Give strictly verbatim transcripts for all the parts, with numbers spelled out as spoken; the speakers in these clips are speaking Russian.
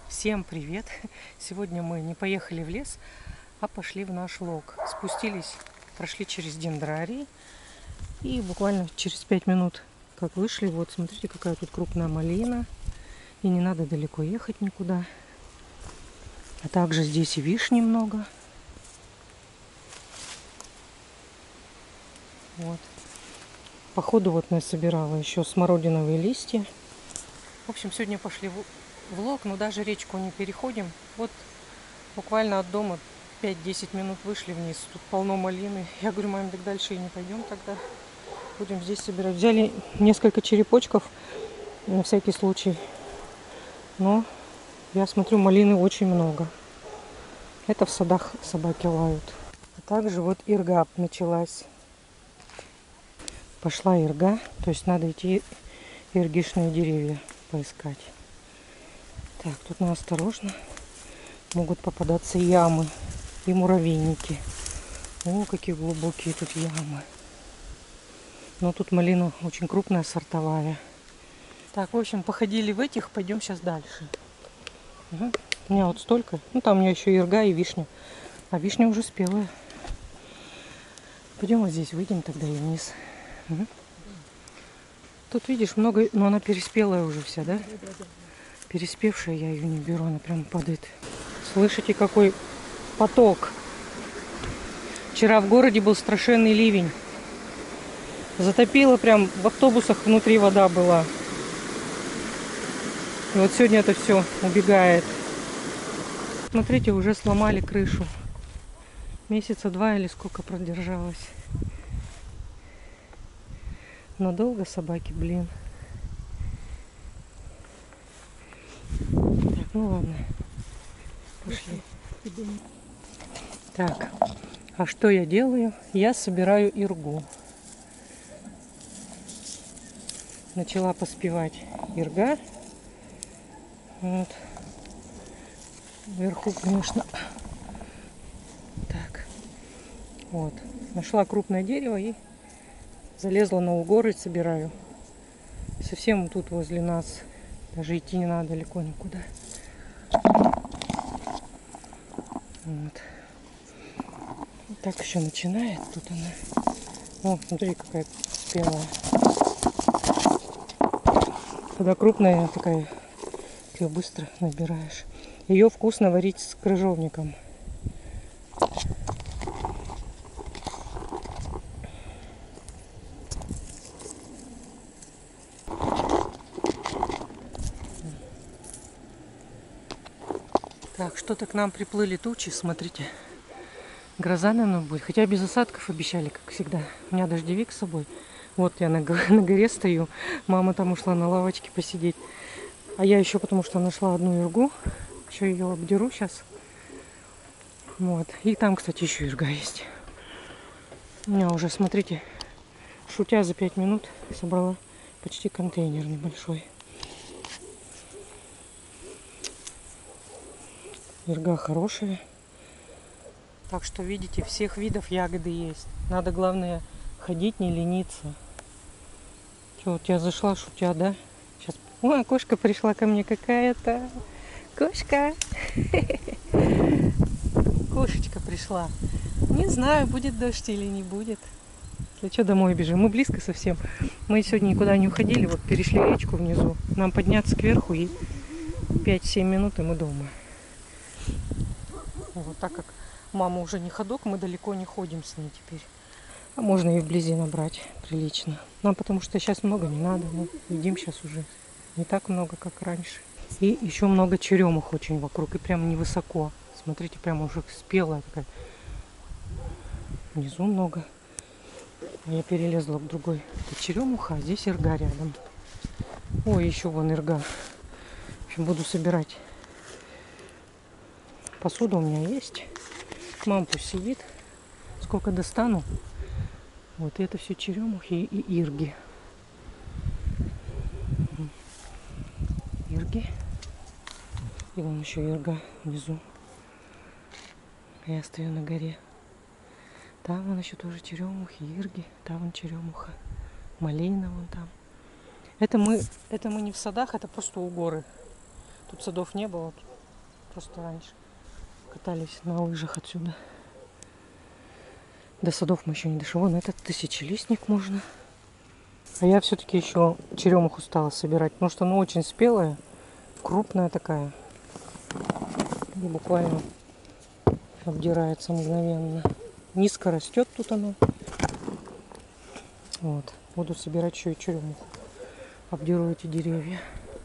Всем привет! Сегодня мы не поехали в лес, а пошли в наш лог. Спустились, прошли через дендрарий и буквально через пять минут как вышли, вот смотрите, какая тут крупная малина. И не надо далеко ехать никуда. А также здесь и вишни много. Вот. Походу вот я собирала еще смородиновые листья. В общем, сегодня пошли в в лог, но даже речку не переходим. Вот буквально от дома пять-десять минут вышли вниз. Тут полно малины. Я говорю, мам, так дальше и не пойдем тогда. Будем здесь собирать. Взяли несколько черепочков на всякий случай. Но я смотрю, малины очень много. Это в садах собаки лают. А также вот ирга началась. Пошла ирга. То есть надо идти иргишные деревья поискать. Так, тут надо осторожно. Могут попадаться ямы и муравейники. О, какие глубокие тут ямы. Но тут малина очень крупная, сортовая. Так, в общем, походили в этих, пойдем сейчас дальше. Угу. У меня вот столько. Ну, там у меня еще ирга и вишня. А вишня уже спелая. Пойдем вот здесь выйдем тогда и вниз. Угу. Тут, видишь, много, но она переспелая уже вся, да? Переспевшая, я ее не беру, она прям падает. Слышите, какой поток? Вчера в городе был страшенный ливень. Затопило прям, в автобусах внутри вода была. И вот сегодня это все убегает. Смотрите, уже сломали крышу. Месяца два или сколько продержалась. Но долго собаки, блин. Так, ну ладно. Пошли. Так, а что я делаю? Я собираю иргу. Начала поспевать ирга. Вот. Вверху, конечно. Так. Вот. Нашла крупное дерево и залезла на угор и собираю. Совсем тут возле нас. Даже идти не надо далеко никуда. Вот. Так еще начинает. Тут она. О, смотри, какая спелая. Когда крупная такая, ее быстро набираешь. Ее вкусно варить с крыжовником. Так, что-то к нам приплыли тучи, смотрите. Гроза, наверное, будет. Хотя без осадков обещали, как всегда. У меня дождевик с собой. Вот я на, на горе стою. Мама там ушла на лавочке посидеть. А я еще потому что нашла одну иргу. Еще ее обдеру сейчас. Вот. И там, кстати, еще ирга есть. У меня уже, смотрите, шутя за пять минут собрала почти контейнер небольшой. Ирга хорошая. Так что, видите, всех видов ягоды есть. Надо, главное, ходить, не лениться. Что, вот я зашла, шутя, да? Сейчас. О, кошка пришла ко мне какая-то. Кошка. Кошечка пришла. Не знаю, будет дождь или не будет. Если что, домой бежим. Мы близко совсем. Мы сегодня никуда не уходили. Вот перешли речку внизу. Нам подняться кверху и пять-семь минут, и мы дома. Вот так как мама уже не ходок, мы далеко не ходим с ней теперь. А можно и вблизи набрать прилично. Нам потому что сейчас много не надо. Мы едим сейчас уже не так много, как раньше. И еще много черемух очень вокруг. И прям невысоко. Смотрите, прям уже спелая такая. Внизу много. Я перелезла в другой. Это черемуха, а здесь ирга рядом. Ой, еще вон ирга. В общем, буду собирать. Посуда у меня есть. Мама пусть сидит. Сколько достану. Вот это все черемухи и ирги. Ирги. И вон еще ирга внизу. Я стою на горе. Там вон еще тоже черемухи, ирги. Там вон черемуха. Малина вон там. Это мы, это мы не в садах, это просто у горы. Тут садов не было. просто раньше катались на лыжах отсюда. До садов мы еще не дошли. Вон этот тысячелистник можно. А я все-таки еще черемуху стала собирать, потому что она очень спелая, крупная такая. И буквально обдирается мгновенно. Низко растет тут она. Вот. Буду собирать еще и черемуху. Обдеру эти деревья.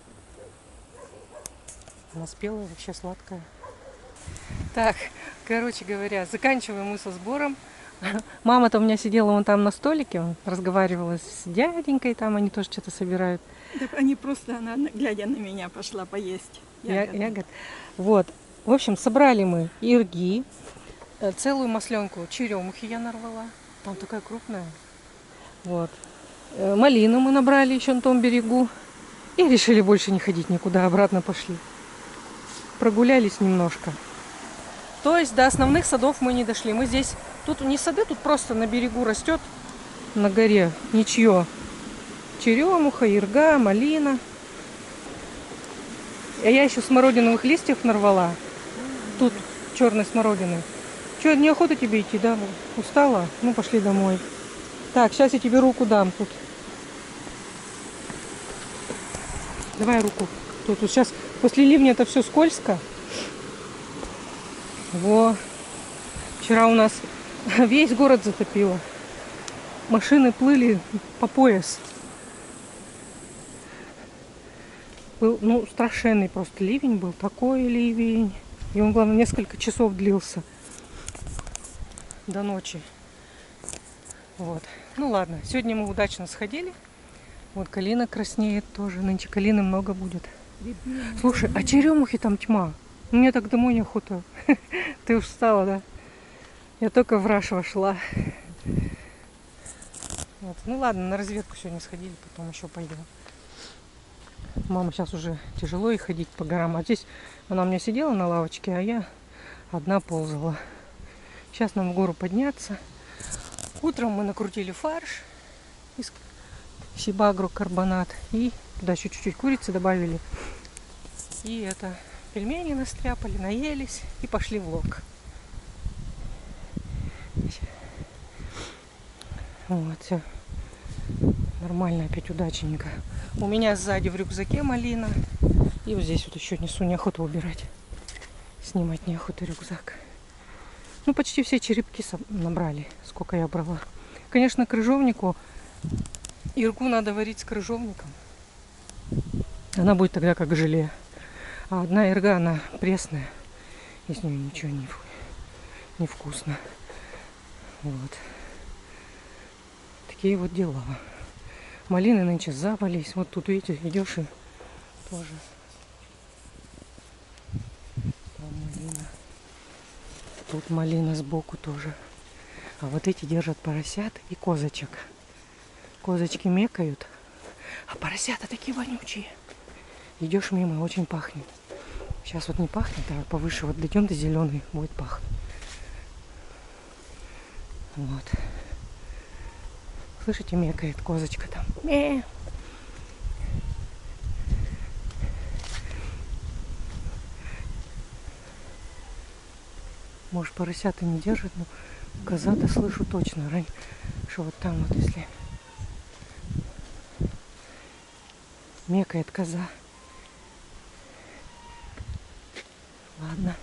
Она спелая, вообще сладкая. Так, короче говоря, заканчиваем мы со сбором. Мама-то у меня сидела вон там на столике, разговаривала с дяденькой, там они тоже что-то собирают. Так они просто, она, глядя на меня, пошла поесть ягод. Ягод. Вот. В общем, собрали мы ирги, целую масленку черемухи я нарвала. Там такая крупная. Вот. Малину мы набрали еще на том берегу. И решили больше не ходить никуда, обратно пошли. Прогулялись немножко. То есть до основных садов мы не дошли. Мы здесь, тут не сады, тут просто на берегу растет, на горе, ничье. Черемуха, ирга, малина. А я еще смородиновых листьев нарвала. Тут черной смородины. Че, неохота тебе идти, да? Устала? Ну, пошли домой. Так, сейчас я тебе руку дам тут. Давай руку. Тут, тут сейчас после ливня это все скользко. Во. Вчера у нас весь город затопило. Машины плыли по пояс. Был, ну, страшенный просто ливень был. Такой ливень. И он, главное, несколько часов длился. До ночи. Вот. Ну ладно. Сегодня мы удачно сходили. Вот калина краснеет тоже. Нынче калины много будет. Слушай, а черемухи там тьма. Мне так домой неохота. Ты уж встала, да? Я только в Раш вошла. Вот. Ну ладно, на разведку сегодня сходили, потом еще пойдем. Мама сейчас уже тяжело ей ходить по горам. А здесь она у меня сидела на лавочке, а я одна ползала. Сейчас нам в гору подняться. Утром мы накрутили фарш из сибагрокарбонат. И туда еще чуть-чуть курицы добавили. И это... Пельмени настряпали, наелись и пошли в лог. Вот, все. Нормально, опять удачненько. У меня сзади в рюкзаке малина. И вот здесь вот еще несу, неохота убирать. Снимать неохота рюкзак. Ну, почти все черепки набрали, сколько я брала. Конечно, крыжовнику, иргу надо варить с крыжовником. Она будет тогда как желе. А одна ирга, она пресная. Из нее ничего не, не вкусно. Вот. Такие вот дела. Малины нынче завались. Вот тут, видите, идешь и тоже. Там малина. Тут малина сбоку тоже. А вот эти держат поросят и козочек. Козочки мекают. А поросята такие вонючие. Идешь мимо, очень пахнет. Сейчас вот не пахнет, а повыше вот дойдем до зеленый, будет пахнуть. Вот. Слышите, мекает козочка там. Ме. Может, поросята не держат, но коза-то слышу точно. Рань, что вот там вот, если мекает коза. Ладно.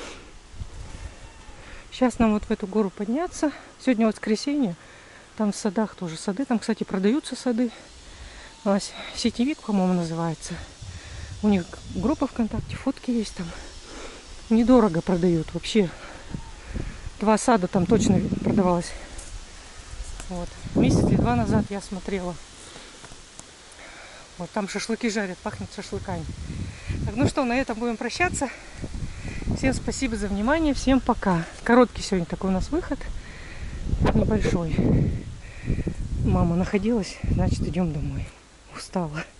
Сейчас нам вот в эту гору подняться. Сегодня воскресенье. Там в садах тоже сады. Там, кстати, продаются сады. Сетевик, по-моему, называется. У них группа ВКонтакте, фотки есть там. Недорого продают вообще. Два сада там точно продавалось. Вот. Месяц или два назад я смотрела. Вот там шашлыки жарят, пахнет шашлыками. Так, ну что, на этом будем прощаться. Всем спасибо за внимание, всем пока. Короткий сегодня такой у нас выход, небольшой. Мама находилась, значит, идем домой. Устала.